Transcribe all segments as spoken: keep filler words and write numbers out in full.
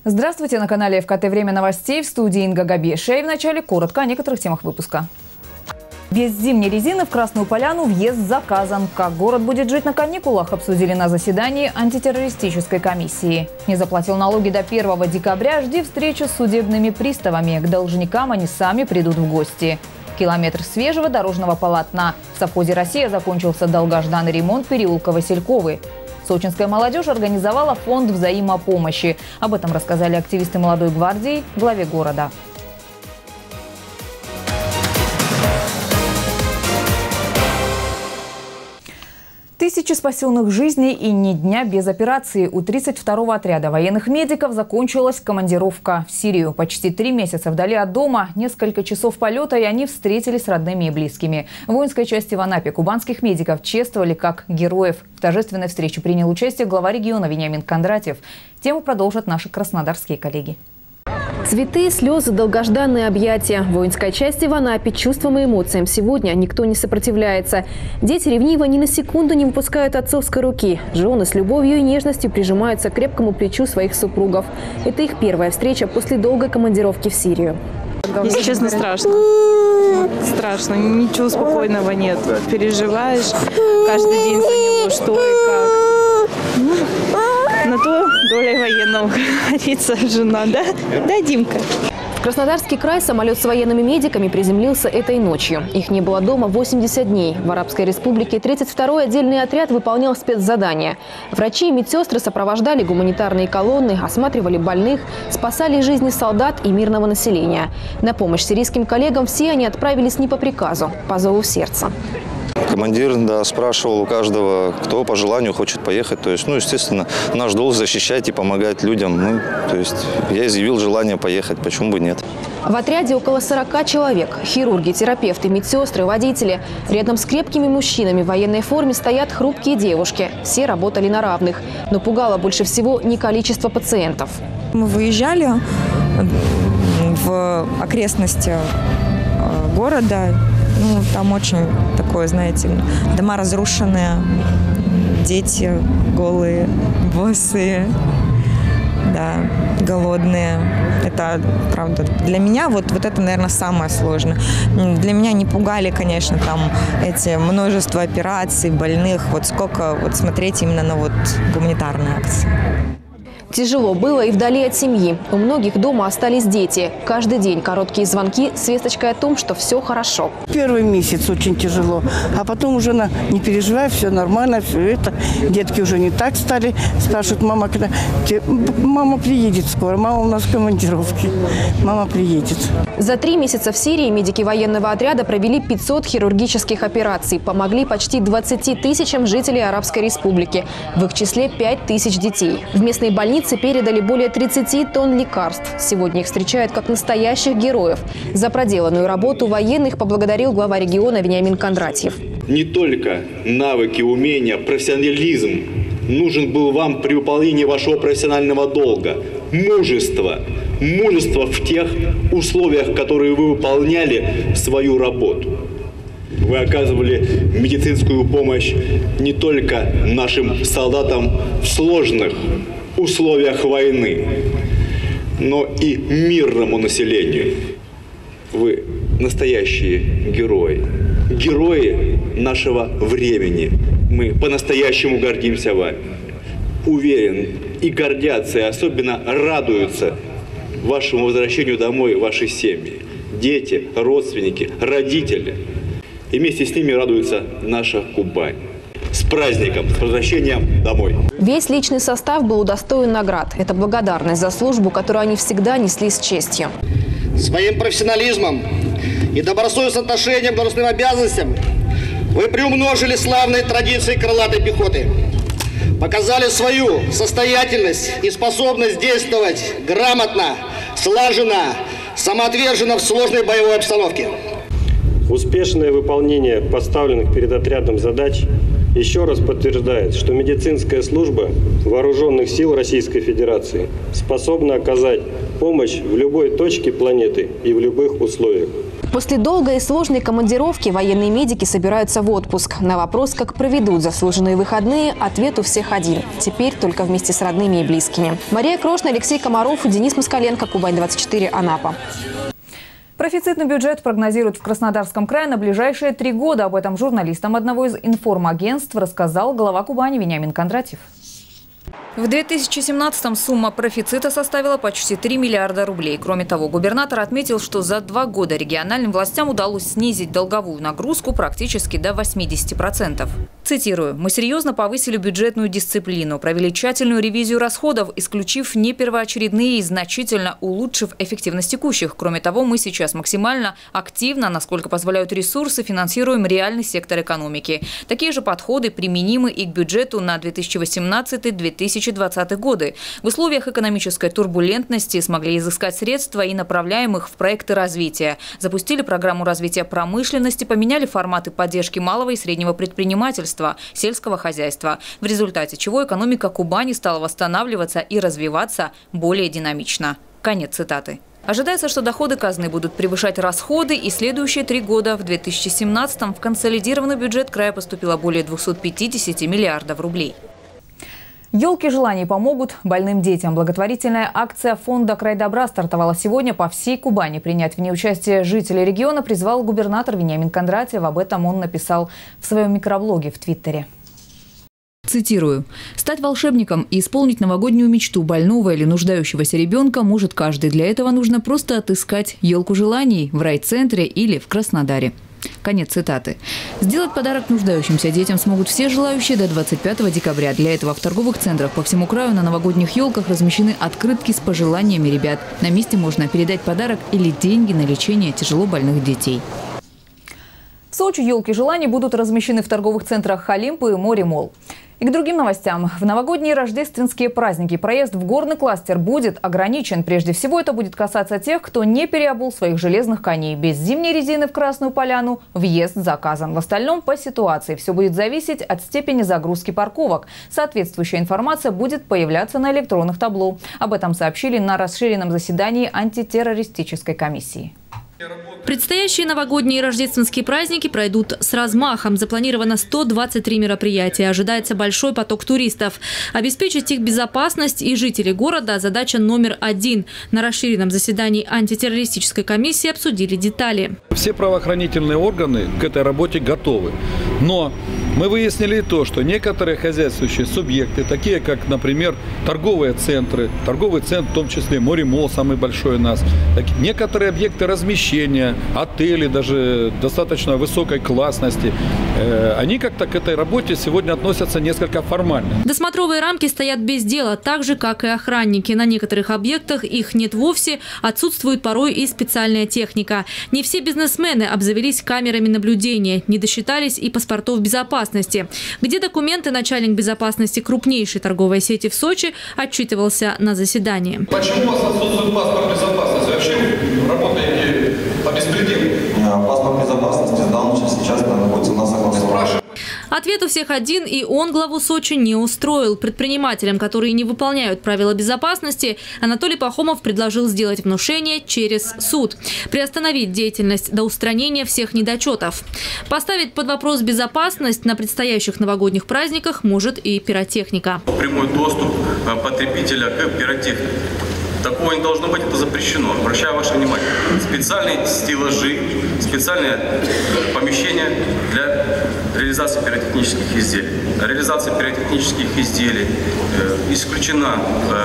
Здравствуйте, на канале эф ка тэ «Время новостей», в студии Инга Габеша. И в начале коротко о некоторых темах выпуска. Без зимней резины в Красную Поляну въезд заказан. Как город будет жить на каникулах, обсудили на заседании антитеррористической комиссии. Не заплатил налоги до первого декабря, жди встречу с судебными приставами. К должникам они сами придут в гости. Километр свежего дорожного полотна. В совхозе «Россия» закончился долгожданный ремонт переулка Васильковой. Сочинская молодежь организовала фонд взаимопомощи. Об этом рассказали активисты «Молодой гвардии» главе города. Тысячи спасенных жизней и ни дня без операции. У тридцать второго отряда военных медиков закончилась командировка в Сирию. Почти три месяца вдали от дома, несколько часов полета, и они встретились с родными и близкими. В воинской части в Анапе кубанских медиков чествовали как героев. В торжественной встрече принял участие глава региона Вениамин Кондратьев. Тему продолжат наши краснодарские коллеги. Цветы, слезы, долгожданные объятия. В воинской части в Анапе чувствам и эмоциям сегодня никто не сопротивляется. Дети ревниво ни на секунду не выпускают отцовской руки. Жены с любовью и нежностью прижимаются к крепкому плечу своих супругов. Это их первая встреча после долгой командировки в Сирию. Если честно, страшно. Страшно. Ничего спокойного нет. Переживаешь каждый день за него, что и как. На то доля военного, как говорится, жена, да? Да, Димка? В Краснодарский край самолет с военными медиками приземлился этой ночью. Их не было дома восемьдесят дней. В Арабской Республике тридцать второй отдельный отряд выполнял спецзадания. Врачи и медсестры сопровождали гуманитарные колонны, осматривали больных, спасали жизни солдат и мирного населения. На помощь сирийским коллегам все они отправились не по приказу, по зову сердца. Командир, да, спрашивал у каждого, кто по желанию хочет поехать. То есть, ну, естественно, наш долг защищать и помогать людям. Ну, то есть, я изъявил желание поехать, почему бы нет. В отряде около сорока человек. Хирурги, терапевты, медсестры, водители. Рядом с крепкими мужчинами в военной форме стоят хрупкие девушки. Все работали на равных. Но пугало больше всего не количество пациентов. Мы выезжали в окрестности города. Ну, там очень такое, знаете, дома разрушенные, дети голые, босые, да, голодные. Это, правда, для меня вот, вот это, наверное, самое сложное. Для меня не пугали, конечно, там эти множество операций, больных. Вот сколько вот смотреть именно на вот гуманитарные акции. Тяжело было и вдали от семьи. У многих дома остались дети. Каждый день короткие звонки с весточкой о том, что все хорошо. Первый месяц очень тяжело, а потом уже на, не переживай, все нормально, все это. Детки уже не так стали. Спрашивают, мама, когда... Мама приедет скоро, мама у нас в командировке. Мама приедет. За три месяца в Сирии медики военного отряда провели пятьсот хирургических операций. Помогли почти двадцати тысячам жителей Арабской Республики. В их числе пять тысяч детей. В местной больнице передали более тридцати тонн лекарств. Сегодня их встречают как настоящих героев. За проделанную работу военных поблагодарил глава региона Вениамин Кондратьев. Не только навыки, умения, профессионализм нужен был вам при выполнении вашего профессионального долга. Мужество. Мужество в тех условиях, которые вы выполняли свою работу. Вы оказывали медицинскую помощь не только нашим солдатам в сложных условиях войны, но и мирному населению. Вы настоящие герои. Герои нашего времени. Мы по-настоящему гордимся вами. Уверен, и гордятся, и особенно радуются вашему возвращению домой ваши семьи. Дети, родственники, родители. И вместе с ними радуется наша Кубань. С праздником, с возвращением домой. Весь личный состав был удостоен наград. Это благодарность за службу, которую они всегда несли с честью. Своим профессионализмом и добросовестным отношением к должностным обязанностям вы приумножили славные традиции крылатой пехоты. Показали свою состоятельность и способность действовать грамотно, слаженно, самоотверженно в сложной боевой обстановке. Успешное выполнение поставленных перед отрядом задач еще раз подтверждает, что медицинская служба Вооруженных сил Российской Федерации способна оказать помощь в любой точке планеты и в любых условиях. После долгой и сложной командировки военные медики собираются в отпуск. На вопрос, как проведут заслуженные выходные, ответ у всех один. Теперь только вместе с родными и близкими. Мария Крошна, Алексей Комаров, Денис Москаленко, Кубань двадцать четыре, Анапа. Профицитный бюджет прогнозируют в Краснодарском крае на ближайшие три года. Об этом журналистам одного из информагентств рассказал глава Кубани Вениамин Кондратьев. В две тысячи семнадцатом сумма профицита составила почти три миллиарда рублей. Кроме того, губернатор отметил, что за два года региональным властям удалось снизить долговую нагрузку практически до восьмидесяти процентов. Цитирую: «Мы серьезно повысили бюджетную дисциплину, провели тщательную ревизию расходов, исключив не первоочередные и значительно улучшив эффективность текущих. Кроме того, мы сейчас максимально активно, насколько позволяют ресурсы, финансируем реальный сектор экономики. Такие же подходы применимы и к бюджету на две тысячи восемнадцатый — две тысячи двадцатый годы. В условиях экономической турбулентности смогли изыскать средства и направляем их в проекты развития. Запустили программу развития промышленности, поменяли форматы поддержки малого и среднего предпринимательства, сельского хозяйства, в результате чего экономика Кубани стала восстанавливаться и развиваться более динамично». Конец цитаты. Ожидается, что доходы казны будут превышать расходы, и следующие три года. В две тысячи семнадцатом в консолидированный бюджет края поступило более двухсот пятидесяти миллиардов рублей. Елки желаний помогут больным детям. Благотворительная акция фонда «Край добра» стартовала сегодня по всей Кубани. Принять в ней участие жителей региона призвал губернатор Вениамин Кондратьев. Об этом он написал в своем микроблоге в Твиттере. Цитирую: «Стать волшебником и исполнить новогоднюю мечту больного или нуждающегося ребенка может каждый. Для этого нужно просто отыскать елку желаний в райцентре или в Краснодаре». Конец цитаты. Сделать подарок нуждающимся детям смогут все желающие до двадцать пятого декабря. Для этого в торговых центрах по всему краю на новогодних елках размещены открытки с пожеланиями ребят. На месте можно передать подарок или деньги на лечение тяжело больных детей. В Сочи елки желаний будут размещены в торговых центрах «Олимп» и «Море-молл». И к другим новостям. В новогодние рождественские праздники проезд в горный кластер будет ограничен. Прежде всего, это будет касаться тех, кто не переобул своих железных коней. Без зимней резины в Красную Поляну въезд заказан. В остальном по ситуации. Все будет зависеть от степени загрузки парковок. Соответствующая информация будет появляться на электронных табло. Об этом сообщили на расширенном заседании антитеррористической комиссии. Предстоящие новогодние и рождественские праздники пройдут с размахом. Запланировано сто двадцать три мероприятия. Ожидается большой поток туристов. Обеспечить их безопасность и жителей города – задача номер один. На расширенном заседании антитеррористической комиссии обсудили детали. Все правоохранительные органы к этой работе готовы. Но мы выяснили то, что некоторые хозяйствующие субъекты, такие как, например, торговые центры, торговый центр, в том числе Море-молл, самый большой у нас, так, некоторые объекты размещения, отели даже достаточно высокой классности, э, они как-то к этой работе сегодня относятся несколько формально. Досмотровые рамки стоят без дела, так же, как и охранники. На некоторых объектах их нет вовсе, отсутствует порой и специальная техника. Не все бизнесмены обзавелись камерами наблюдения, не досчитались и паспортов безопасности. Где документы, начальник безопасности крупнейшей торговой сети в Сочи отчитывался на заседании. Почему у вас отсутствует паспорт безопасности? Вообще вы работаете по беспределу? Паспорт безопасности сдал, сейчас находится у нас согласован. Ответ у всех один, и он главу Сочи не устроил. Предпринимателям, которые не выполняют правила безопасности, Анатолий Пахомов предложил сделать внушение через суд. Приостановить деятельность до устранения всех недочетов. Поставить под вопрос безопасность на предстоящих новогодних праздниках может и пиротехника. Прямой доступ потребителя к пиротехнике. Такого не должно быть, это запрещено. Обращаю ваше внимание. Специальные стеллажи, специальное помещение для реализации пиротехнических изделий. Реализация пиротехнических изделий э, исключена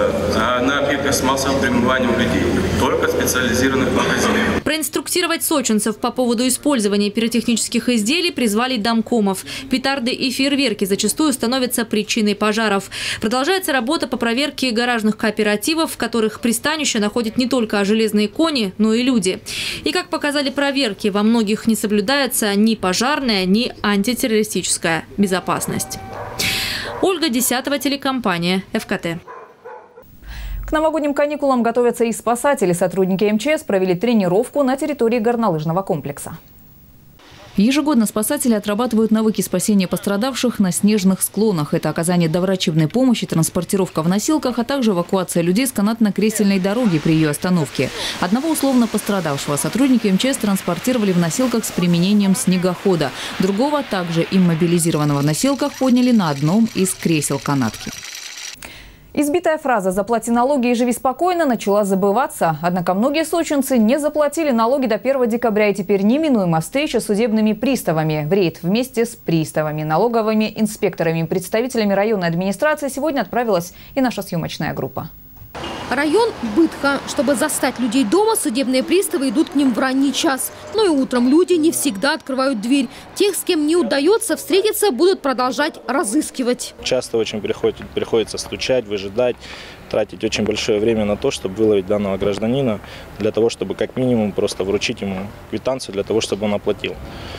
э, на объектах с массовым пребыванием людей, только в специализированных магазинах. Проинструктировать сочинцев по поводу использования пиротехнических изделий призвали домкомов. Петарды и фейерверки зачастую становятся причиной пожаров. Продолжается работа по проверке гаражных кооперативов, в которых пристанище находят не только железные кони, но и люди. И, как показали проверки, во многих не соблюдается ни пожарная, ни антитеррористическая безопасность. Ольга Десятова, телекомпания эф ка тэ. К новогодним каникулам готовятся и спасатели. Сотрудники эм че эс провели тренировку на территории горнолыжного комплекса. Ежегодно спасатели отрабатывают навыки спасения пострадавших на снежных склонах. Это оказание доврачебной помощи, транспортировка в носилках, а также эвакуация людей с канатно-кресельной дороги при ее остановке. Одного условно пострадавшего сотрудники эм че эс транспортировали в носилках с применением снегохода. Другого, также иммобилизированного в носилках, подняли на одном из кресел канатки. Избитая фраза «заплати налоги и живи спокойно» начала забываться. Однако многие сочинцы не заплатили налоги до первого декабря, и теперь неминуема встреча с судебными приставами. В рейд вместе с приставами, налоговыми инспекторами и представителями районной администрации сегодня отправилась и наша съемочная группа. Район Бытха. Чтобы застать людей дома, судебные приставы идут к ним в ранний час. Но и утром люди не всегда открывают дверь. Тех, с кем не удается встретиться, будут продолжать разыскивать. Часто очень приходится, приходится стучать, выжидать, тратить очень большое время на то, чтобы выловить данного гражданина, для того, чтобы как минимум просто вручить ему квитанцию, для того, чтобы он оплатил.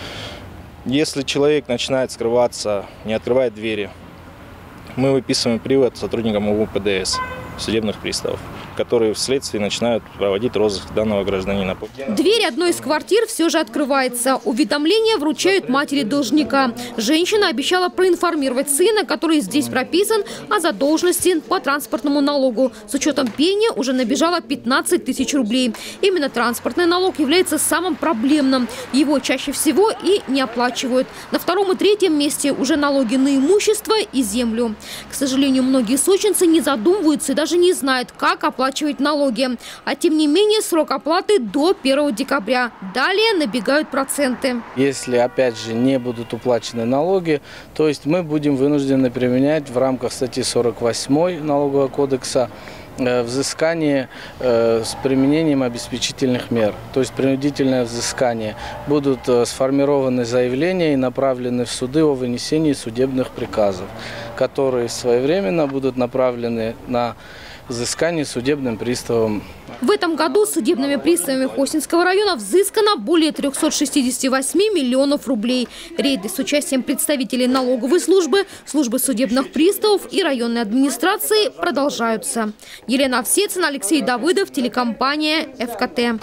Если человек начинает скрываться, не открывает двери, мы выписываем привод сотрудникам о пэ дэ эс. Судебных приставов, которые вследствие начинают проводить розыск данного гражданина. Дверь одной из квартир все же открывается. Уведомления вручают матери должника. Женщина обещала проинформировать сына, который здесь прописан, о задолженности по транспортному налогу. С учетом пени уже набежало пятнадцать тысяч рублей. Именно транспортный налог является самым проблемным. Его чаще всего и не оплачивают. На втором и третьем месте уже налоги на имущество и землю. К сожалению, многие сочинцы не задумываются и даже не знают, как оплачивать налоги. А тем не менее, срок оплаты до первого декабря. Далее набегают проценты. Если, опять же, не будут уплачены налоги, то есть мы будем вынуждены применять в рамках статьи сорок восьмой Налогового кодекса взыскание э, с применением обеспечительных мер, то есть принудительное взыскание. Будут э, сформированы заявления и направлены в суды о вынесении судебных приказов, которые своевременно будут направлены на взыскание судебным приставом. В этом году судебными приставами Хосинского района взыскано более трёхсот шестидесяти восьми миллионов рублей. Рейды с участием представителей налоговой службы, службы судебных приставов и районной администрации продолжаются. Елена Овсецина, Алексей Давыдов, телекомпания эф ка тэ.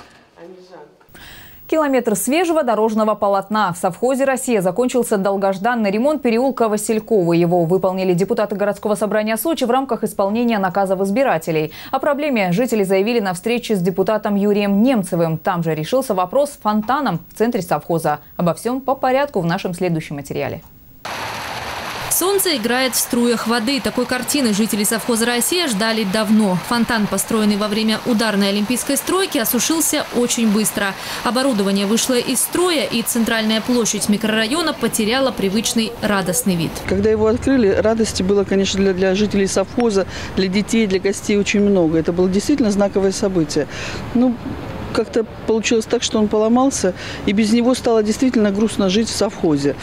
Километр свежего дорожного полотна. В совхозе «Россия» закончился долгожданный ремонт переулка Василькова. Его выполнили депутаты городского собрания Сочи в рамках исполнения наказов избирателей. О проблеме жители заявили на встрече с депутатом Юрием Немцевым. Там же решился вопрос с фонтаном в центре совхоза. Обо всем по порядку в нашем следующем материале. Солнце играет в струях воды. Такой картины жители совхоза «Россия» ждали давно. Фонтан, построенный во время ударной олимпийской стройки, осушился очень быстро. Оборудование вышло из строя, и центральная площадь микрорайона потеряла привычный радостный вид. Когда его открыли, радости было, конечно, для, для жителей совхоза, для детей, для гостей очень много. Это было действительно знаковое событие. Ну, как-то получилось так, что он поломался, и без него стало действительно грустно жить в совхозе.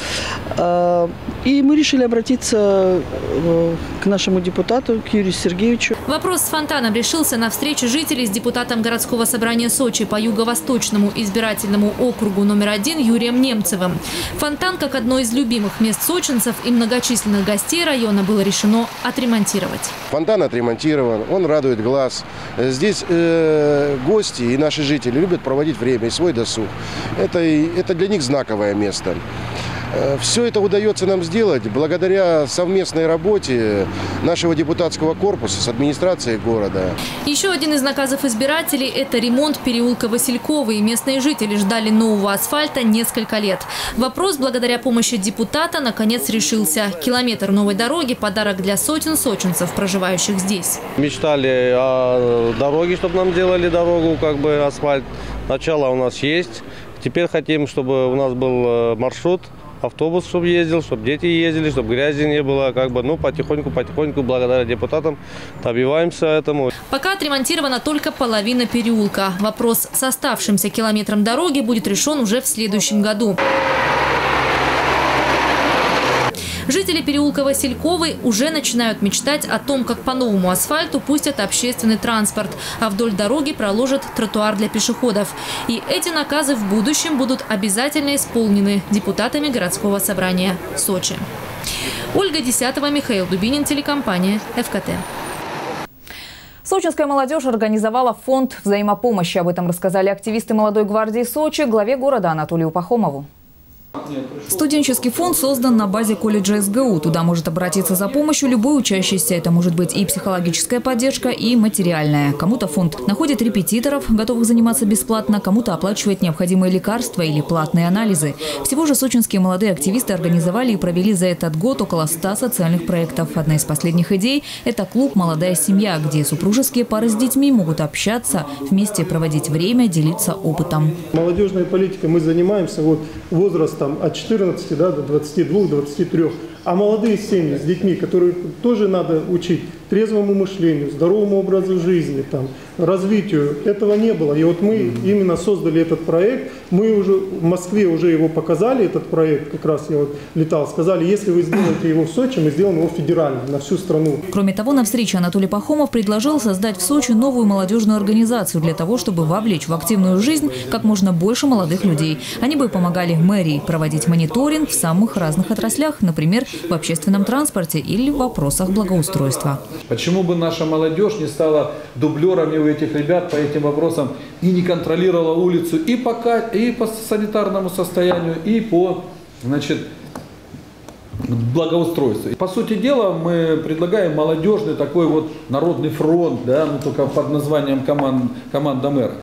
И мы решили обратиться к нашему депутату, к Юрию Сергеевичу. Вопрос с фонтаном решился на встрече жителей с депутатом городского собрания Сочи по Юго-Восточному избирательному округу номер один Юрием Немцевым. Фонтан, как одно из любимых мест сочинцев и многочисленных гостей района, было решено отремонтировать. Фонтан отремонтирован, он радует глаз. Здесь э, гости и наши жители любят проводить время и свой досуг. Это, это для них знаковое место. Все это удается нам сделать благодаря совместной работе нашего депутатского корпуса с администрацией города. Еще один из наказов избирателей – это ремонт переулка Василькова. И местные жители ждали нового асфальта несколько лет. Вопрос благодаря помощи депутата наконец решился. Километр новой дороги – подарок для сотен сочинцев, проживающих здесь. Мечтали о дороге, чтобы нам делали дорогу, как бы асфальт. Начало у нас есть. Теперь хотим, чтобы у нас был маршрут. Автобус, чтобы ездил, чтобы дети ездили, чтобы грязи не было. Как бы, ну, потихоньку-потихоньку, благодаря депутатам, добиваемся этому. Пока отремонтирована только половина переулка. Вопрос с оставшимся километром дороги будет решен уже в следующем году. Жители переулка Васильковой уже начинают мечтать о том, как по новому асфальту пустят общественный транспорт, а вдоль дороги проложат тротуар для пешеходов. И эти наказы в будущем будут обязательно исполнены депутатами городского собрания Сочи. Ольга Десятова, Михаил Дубинин, телекомпания эф ка тэ. Сочинская молодежь организовала фонд взаимопомощи. Об этом рассказали активисты молодой гвардии Сочи главе города Анатолию Пахомову. Студенческий фонд создан на базе колледжа эс гэ у. Туда может обратиться за помощью любой учащийся. Это может быть и психологическая поддержка, и материальная. Кому-то фонд находит репетиторов, готовых заниматься бесплатно, кому-то оплачивает необходимые лекарства или платные анализы. Всего же сочинские молодые активисты организовали и провели за этот год около ста социальных проектов. Одна из последних идей – это клуб «Молодая семья», где супружеские пары с детьми могут общаться, вместе проводить время, делиться опытом. Молодежной политикой мы занимаемся вот возрастом от четырнадцати, да, до двадцати двух — двадцати трёх. А молодые семьи с детьми, которые тоже надо учить трезвому мышлению, здоровому образу жизни, там, развитию, этого не было. И вот мы именно создали этот проект. Мы уже в Москве уже его показали, этот проект, как раз я вот летал, сказали, если вы сделаете его в Сочи, мы сделаем его федеральным, на всю страну. Кроме того, на встрече Анатолий Пахомов предложил создать в Сочи новую молодежную организацию для того, чтобы вовлечь в активную жизнь как можно больше молодых людей. Они бы помогали мэрии проводить мониторинг в самых разных отраслях, например, в общественном транспорте или в вопросах благоустройства. Почему бы наша молодежь не стала дублерами у этих ребят по этим вопросам и не контролировала улицу и по, и по санитарному состоянию, и по, значит, благоустройству. По сути дела, мы предлагаем молодежный такой вот народный фронт, да, ну, только под названием команд, команда мэра.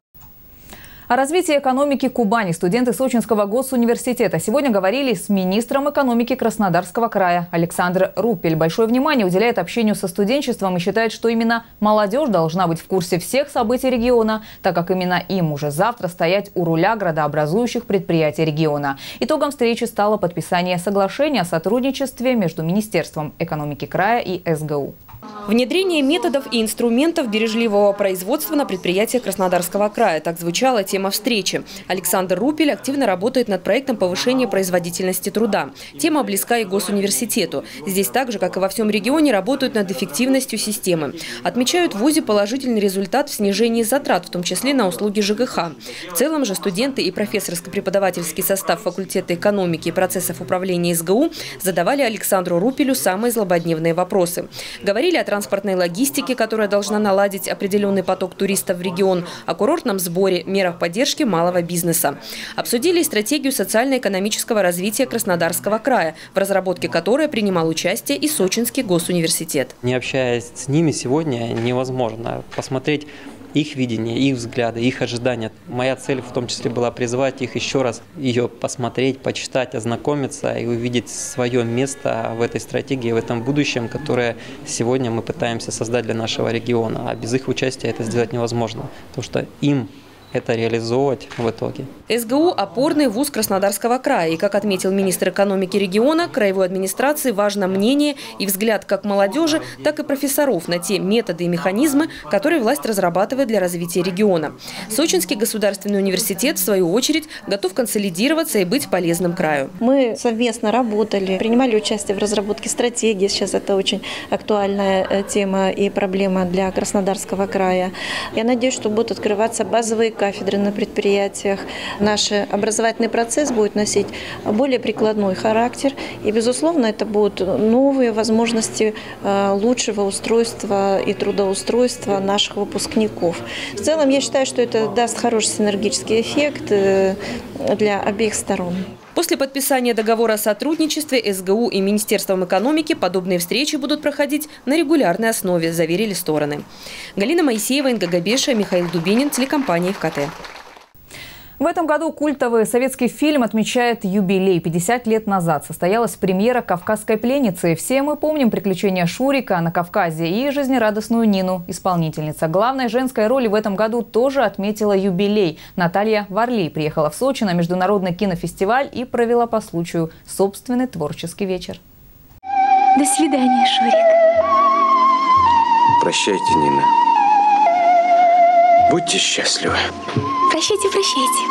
О развитии экономики Кубани студенты Сочинского госуниверситета сегодня говорили с министром экономики Краснодарского края. Александр Рупель большое внимание уделяет общению со студенчеством и считает, что именно молодежь должна быть в курсе всех событий региона, так как именно им уже завтра стоять у руля градообразующих предприятий региона. Итогом встречи стало подписание соглашения о сотрудничестве между Министерством экономики края и эс гэ у. Внедрение методов и инструментов бережливого производства на предприятиях Краснодарского края. Так звучала тема встречи. Александр Рупель активно работает над проектом повышения производительности труда. Тема близка и госуниверситету. Здесь так же, как и во всем регионе, работают над эффективностью системы. Отмечают в вузе положительный результат в снижении затрат, в том числе на услуги жэ гэ ха. В целом же студенты и профессорско-преподавательский состав факультета экономики и процессов управления эс гэ у задавали Александру Рупелю самые злободневные вопросы. Говорили о транспортной логистике, которая должна наладить определенный поток туристов в регион, о курортном сборе, мерах поддержки малого бизнеса. Обсудили стратегию социально-экономического развития Краснодарского края, в разработке которой принимал участие и Сочинский госуниверситет. Не общаясь с ними сегодня, невозможно посмотреть их видение, их взгляды, их ожидания. Моя цель в том числе была призвать их еще раз ее посмотреть, почитать, ознакомиться и увидеть свое место в этой стратегии, в этом будущем, которое сегодня мы пытаемся создать для нашего региона. А без их участия это сделать невозможно, потому что им это реализовывать в итоге. эс гэ у – опорный вуз Краснодарского края. И, как отметил министр экономики региона, краевой администрации важно мнение и взгляд как молодежи, так и профессоров на те методы и механизмы, которые власть разрабатывает для развития региона. Сочинский государственный университет, в свою очередь, готов консолидироваться и быть полезным краю. Мы совместно работали, принимали участие в разработке стратегии. Сейчас это очень актуальная тема и проблема для Краснодарского края. Я надеюсь, что будут открываться базовые кафедры на предприятиях. Наш образовательный процесс будет носить более прикладной характер. И, безусловно, это будут новые возможности лучшего устройства и трудоустройства наших выпускников. В целом, я считаю, что это даст хороший синергический эффект для обеих сторон. После подписания договора о сотрудничестве эс гэ у и Министерством экономики подобные встречи будут проходить на регулярной основе, заверили стороны. Галина Моисеева, Инга Габеша, Михаил Дубинин, телекомпания эф ка тэ. В этом году культовый советский фильм отмечает юбилей. пятьдесят лет назад состоялась премьера «Кавказской пленницы». Все мы помним приключения Шурика на Кавказе и жизнерадостную Нину, исполнительница. Главной женской роли в этом году тоже отметила юбилей. Наталья Варли приехала в Сочи на международный кинофестиваль и провела по случаю собственный творческий вечер. До свидания, Шурик. Прощайте, Нина. Будьте счастливы. Прощайте, прощайте.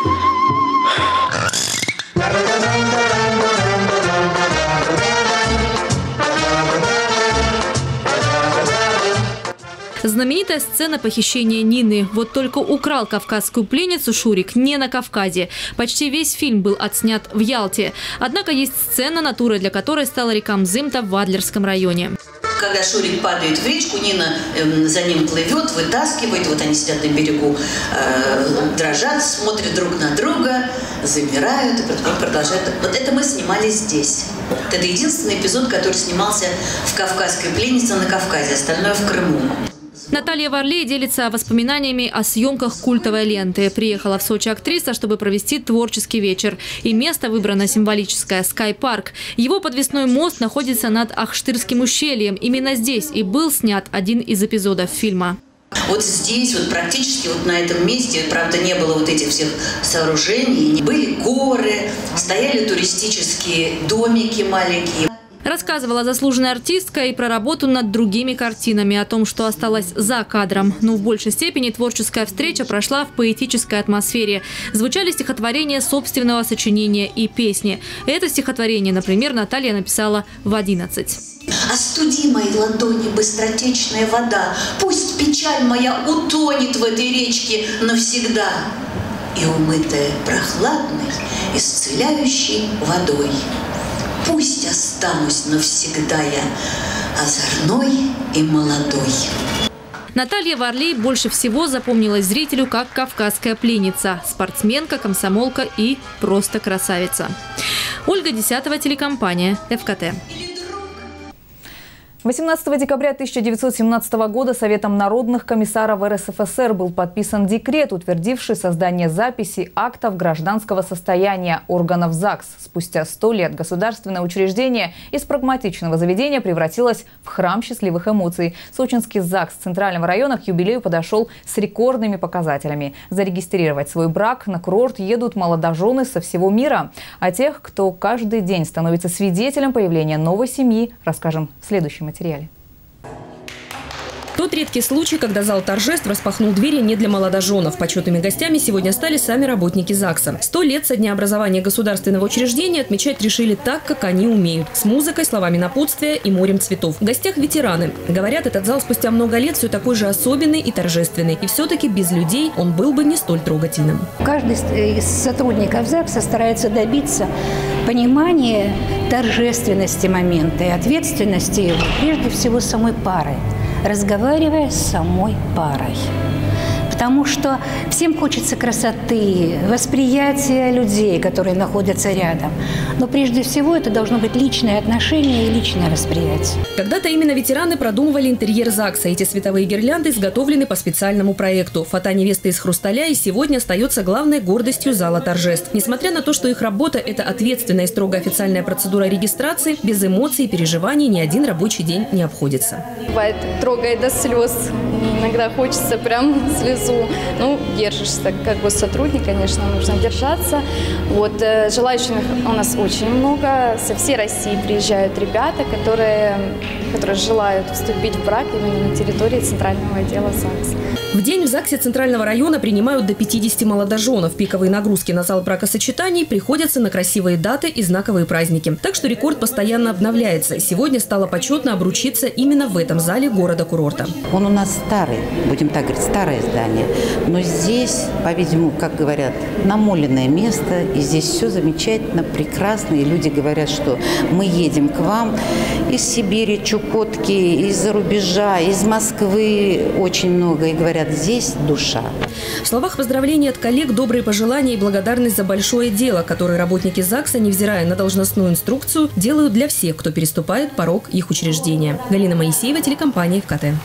Знаменитая сцена похищения Нины. Вот только украл кавказскую пленницу Шурик не на Кавказе. Почти весь фильм был отснят в Ялте. Однако есть сцена, натурой для которой стала река Мзымта в Адлерском районе. когда Шурик падает в речку, Нина э, за ним плывет, вытаскивает. Вот они сидят на берегу, э, дрожат, смотрят друг на друга, замирают и продолжают. Вот это мы снимали здесь. Это единственный эпизод, который снимался в «Кавказской пленнице» на Кавказе, остальное в Крыму. Наталья Варлей делится воспоминаниями о съемках культовой ленты. Приехала в Сочи актриса, чтобы провести творческий вечер. И место выбрано символическое – Скай-парк. Его подвесной мост находится над Ахштырским ущельем. Именно здесь и был снят один из эпизодов фильма. Вот здесь, вот практически вот на этом месте, правда, не было вот этих всех сооружений. Были горы, стояли туристические домики маленькие. Рассказывала заслуженная артистка и про работу над другими картинами, о том, что осталось за кадром. Но в большей степени творческая встреча прошла в поэтической атмосфере. Звучали стихотворения собственного сочинения и песни. Это стихотворение, например, Наталья написала в одиннадцать. «Остуди мои ладони, быстротечная вода, пусть печаль моя утонет в этой речке навсегда, и умытая прохладной, исцеляющей водой. Пусть останусь навсегда я озорной и молодой». Наталья Варлей больше всего запомнилась зрителю как кавказская пленница, спортсменка, комсомолка и просто красавица. Ольга Десятова, телекомпания эф ка тэ. восемнадцатого декабря тысяча девятьсот семнадцатого года Советом народных комиссаров эр эс эф эс эр был подписан декрет, утвердивший создание записи актов гражданского состояния органов ЗАГС. Спустя сто лет государственное учреждение из прагматичного заведения превратилось в храм счастливых эмоций. Сочинский ЗАГС Центрального района к юбилею подошел с рекордными показателями. Зарегистрировать свой брак на курорт едут молодожены со всего мира. О тех, кто каждый день становится свидетелем появления новой семьи, расскажем в следующем материале. Тот редкий случай, когда зал торжеств распахнул двери не для молодоженов. Почетными гостями сегодня стали сами работники ЗАГСа. Сто лет со дня образования государственного учреждения отмечать решили так, как они умеют. С музыкой, словами напутствия и морем цветов. В гостях ветераны. Говорят, этот зал спустя много лет все такой же особенный и торжественный. И все-таки без людей он был бы не столь трогательным. Каждый из сотрудников ЗАГСа старается добиться понимания торжественности момента и ответственности его, прежде всего, самой пары, разговаривая с самой парой. Потому что всем хочется красоты, восприятия людей, которые находятся рядом. Но прежде всего это должно быть личное отношение и личное восприятие. Когда-то именно ветераны продумывали интерьер ЗАГСа. Эти световые гирлянды изготовлены по специальному проекту. Фата невесты из хрусталя и сегодня остается главной гордостью зала торжеств. Несмотря на то, что их работа – это ответственная и строго официальная процедура регистрации, без эмоций и переживаний ни один рабочий день не обходится. Бывает, трогает до слез. Иногда хочется прям слезу. Ну, держишься, как бы сотрудник, конечно, нужно держаться. Вот, э, желающих у нас очень много. Со всей России приезжают ребята, которые, которые желают вступить в брак именно на территории центрального отдела ЗАГС. В день в ЗАГСе Центрального района принимают до пятидесяти молодоженов. Пиковые нагрузки на зал бракосочетаний приходятся на красивые даты и знаковые праздники. Так что рекорд постоянно обновляется. Сегодня стало почетно обручиться именно в этом зале города-курорта. Он у нас старый, будем так говорить, старое здание. Но здесь, по-видимому, как говорят, намоленное место. И здесь все замечательно, прекрасно. И люди говорят, что мы едем к вам из Сибири, Чукотки, из-за рубежа, из Москвы очень много. И говорят, здесь душа. В словах поздравления от коллег добрые пожелания и благодарность за большое дело, которое работники ЗАГСа, невзирая на должностную инструкцию, делают для всех, кто переступает порог их учреждения. Галина Моисеева, телекомпания эф ка тэ.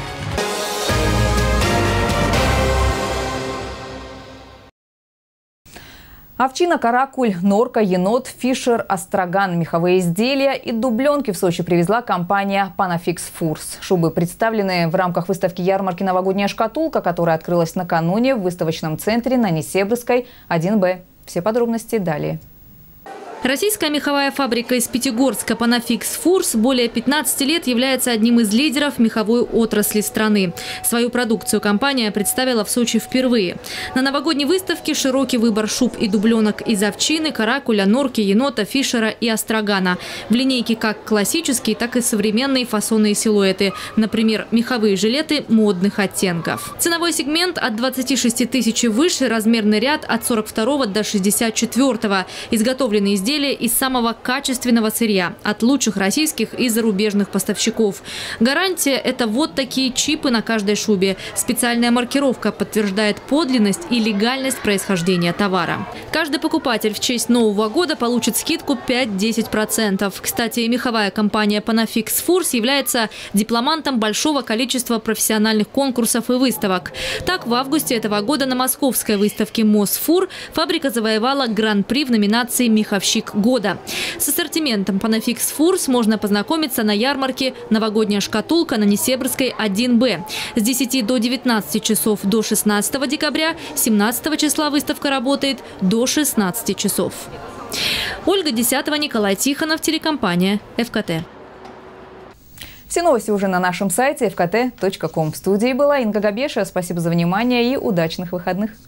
Овчина, каракуль, норка, енот, фишер, остроган, меховые изделия и дубленки в Сочи привезла компания Panaffix Furs. Шубы представлены в рамках выставки ярмарки «Новогодняя шкатулка», которая открылась накануне в выставочном центре на Несебрской один бэ. Все подробности далее. Российская меховая фабрика из Пятигорска Panaffix Furs более пятнадцати лет является одним из лидеров меховой отрасли страны. Свою продукцию компания представила в Сочи впервые. На новогодней выставке широкий выбор шуб и дубленок из овчины, каракуля, норки, енота, фишера и острогана. В линейке как классические, так и современные фасонные силуэты. Например, меховые жилеты модных оттенков. Ценовой сегмент от двадцати шести тысяч и выше, размерный ряд от сорок второго до шестьдесят четвёртого. Изготовленные изделия изделия из самого качественного сырья от лучших российских и зарубежных поставщиков. Гарантия – это вот такие чипы на каждой шубе. Специальная маркировка подтверждает подлинность и легальность происхождения товара. Каждый покупатель в честь Нового года получит скидку пять-десять процентов. Кстати, меховая компания Panaffix Furs является дипломантом большого количества профессиональных конкурсов и выставок. Так, в августе этого года на московской выставке Мосфур фабрика завоевала гран-при в номинации «Меховщик года». С ассортиментом Panaffix Furs можно познакомиться на ярмарке «Новогодняя шкатулка» на Несебрской один Б. С десяти до девятнадцати часов до шестнадцатого декабря, семнадцатого числа выставка работает до шестнадцати часов. Ольга Десятова, Николай Тихонов, телекомпания эф ка тэ. Все новости уже на нашем сайте эф ка тэ точка ком. В студии была Инга Габешева. Спасибо за внимание и удачных выходных.